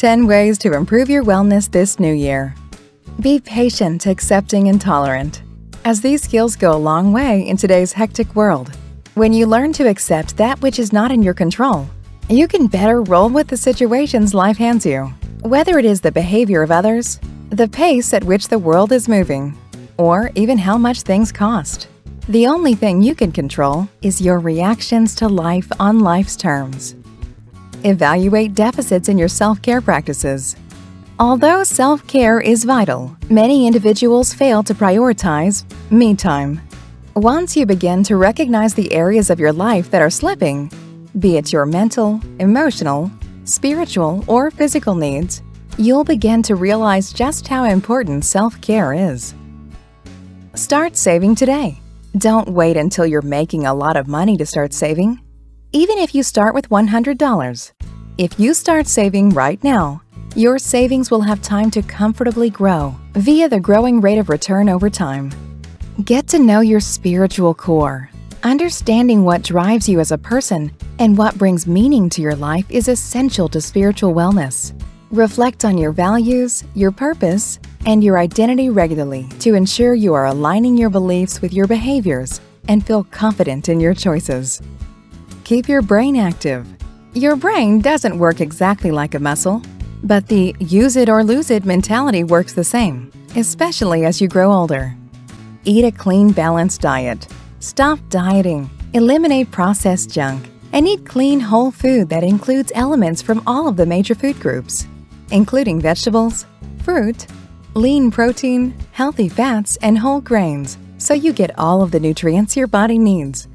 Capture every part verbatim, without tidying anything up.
ten ways to improve your wellness this new year. Be patient, accepting, and tolerant, as these skills go a long way in today's hectic world. When you learn to accept that which is not in your control, you can better roll with the situations life hands you. Whether it is the behavior of others, the pace at which the world is moving, or even how much things cost. The only thing you can control is your reactions to life on life's terms. Evaluate deficits in your self-care practices. Although self-care is vital, many individuals fail to prioritize me time. Once you begin to recognize the areas of your life that are slipping, be it your mental, emotional, spiritual, or physical needs, you'll begin to realize just how important self-care is. Start saving today. Don't wait until you're making a lot of money to start saving. Even if you start with one hundred dollars, if you start saving right now, your savings will have time to comfortably grow via the growing rate of return over time. Get to know your spiritual core. Understanding what drives you as a person and what brings meaning to your life is essential to spiritual wellness. Reflect on your values, your purpose, and your identity regularly to ensure you are aligning your beliefs with your behaviors and feel confident in your choices. Keep your brain active. Your brain doesn't work exactly like a muscle, but the use it or lose it mentality works the same, especially as you grow older. Eat a clean, balanced diet. Stop dieting, eliminate processed junk, and eat clean, whole food that includes elements from all of the major food groups, including vegetables, fruit, lean protein, healthy fats, and whole grains, so you get all of the nutrients your body needs.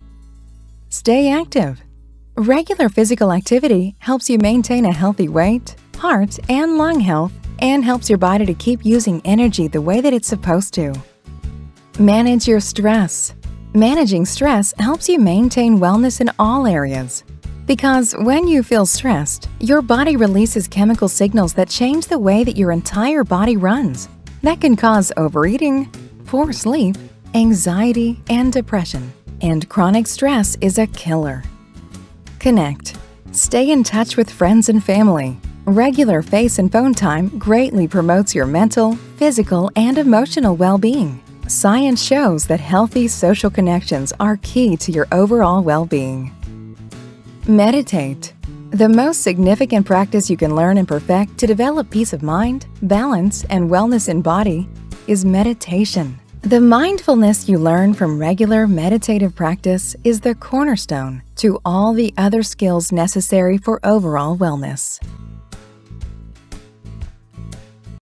Stay active. Regular physical activity helps you maintain a healthy weight, heart, and lung health, and helps your body to keep using energy the way that it's supposed to. Manage your stress. Managing stress helps you maintain wellness in all areas. Because when you feel stressed, your body releases chemical signals that change the way that your entire body runs. That can cause overeating, poor sleep, anxiety, and depression. And chronic stress is a killer. Connect. Stay in touch with friends and family. Regular face and phone time greatly promotes your mental, physical, and emotional well-being. Science shows that healthy social connections are key to your overall well-being. Meditate. The most significant practice you can learn and perfect to develop peace of mind, balance, and wellness in body is meditation. The mindfulness you learn from regular meditative practice is the cornerstone to all the other skills necessary for overall wellness.